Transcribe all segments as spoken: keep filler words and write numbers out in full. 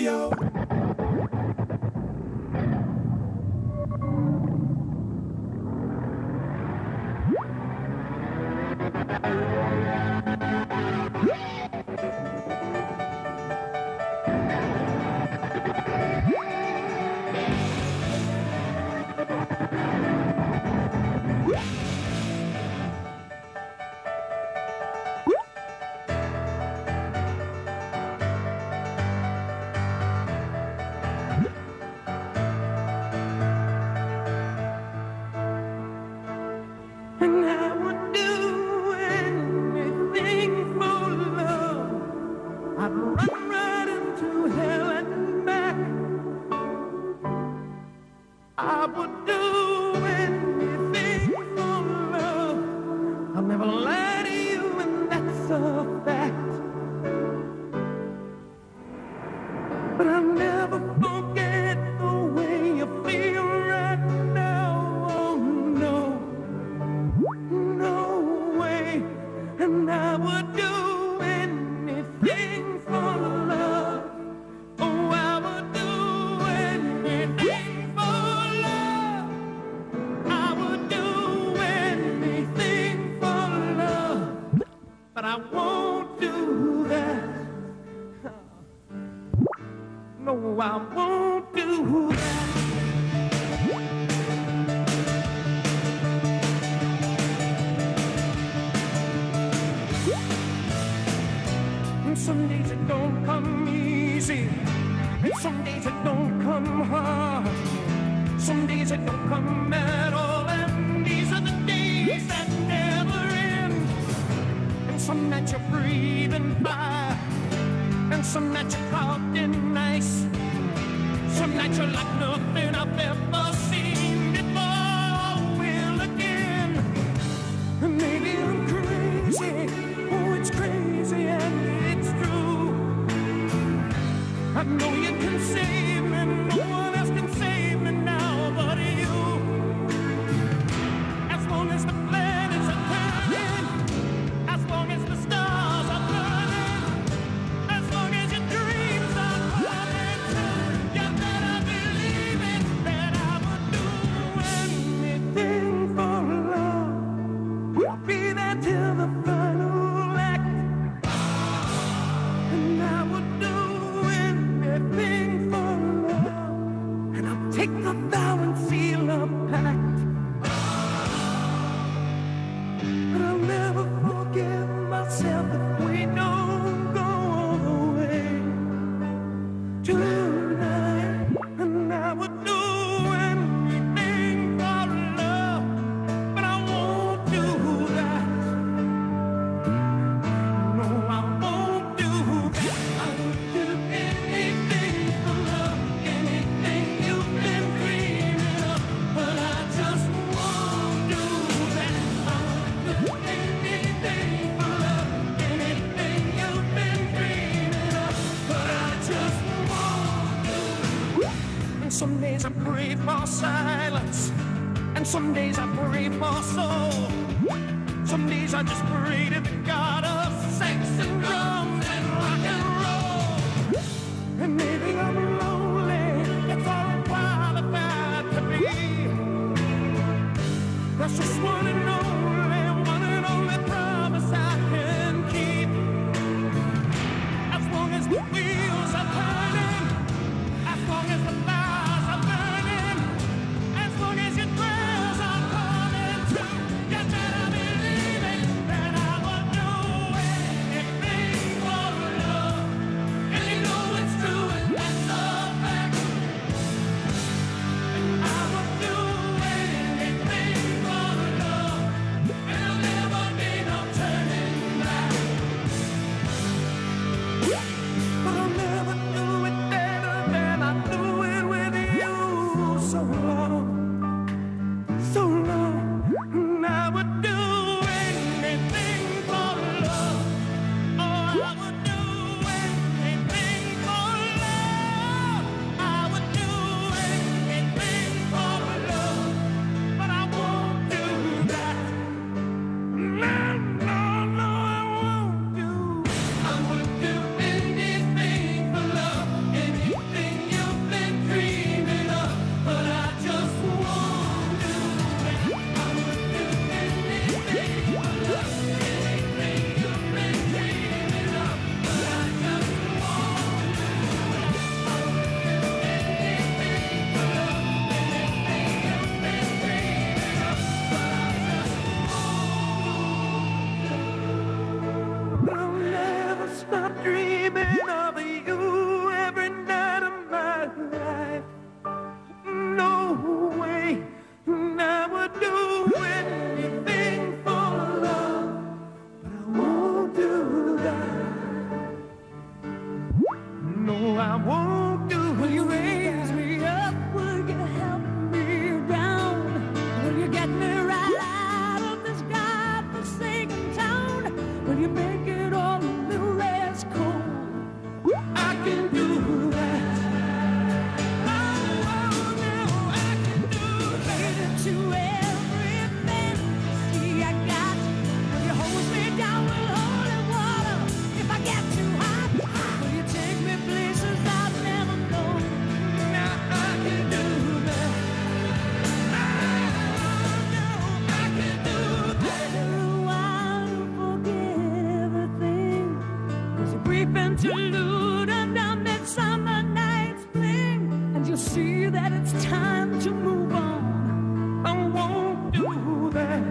Radio. Some days it don't come easy, and some days it don't come hard. Some days it don't come at all, and these are the days that never end. And some nights you're breathing fire, and some nights you're caught in ice. Some nights you're like nothing I've ever seen before. Will again, and maybe I'm crazy. Oh, it's crazy and it's true. I know you can save me, no one else can save me now but you. As long as the planets are turning, as long as the stars are burning, as long as your dreams are coming true, you better believe it, that I would do anything for love. We'll be there till the final. Take the vow and seal a pact, but I'll never forgive myself if we don't go all the way tonight. And I would do anything for love, but I won't do that. No, I won't do that. I would do anything for love, anything you've been dreaming of, but I just won't do that. I would do anything for love, anything you've been dreaming of, but I just won't do that. And some days I pray for silence, and some days I pray for soul. Some days I just pray to the God of sex and drums and rock and roll. And maybe I'm lonely, that's all I'm qualified to be. That's just one and only, one and only promise I can keep. As long as the wheels are turning, as long as the fires are burning, as long as your prayers are coming true, you better believe it, that I will do anything won't do. Will you raise me up? Will you help me down? Will you get me right out of this godforsaken town? Will you make it all a little less cold? I can do that. Oh, oh, no, I can do that. To everything see I got. Will you hold me down with holy water if I get too hot? Will you take me places I've never known? Now I can do that. Oh, no, I can do that. Oh, I'll forget everything. There's a brief interlude and a midsummer night's fling, and you'll see that it's time to move on. I won't do that.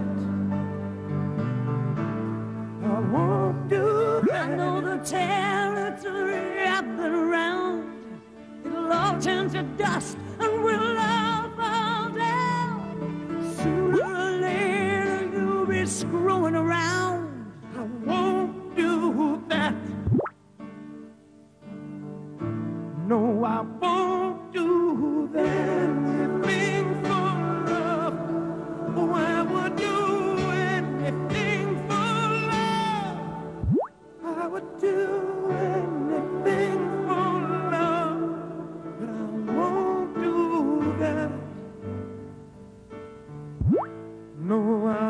I won't do that. I know the territory I've been around. It'll all turn to dust and we'll all fall down. Sooner or later you'll be screwing around. I won't do that. No, I won't do that. Anything for love. Oh, I would do anything for love. I would do anything for love. But I won't do that. No, I